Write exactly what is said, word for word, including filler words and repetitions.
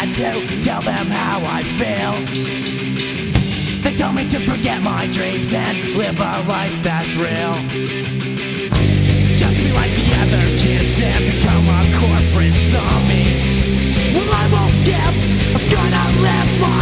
had to tell them how I feel. They told me to forget my dreams and live a life that's real. Just be like the other kids and become a corporate zombie. Well, I won't give, I'm gonna live my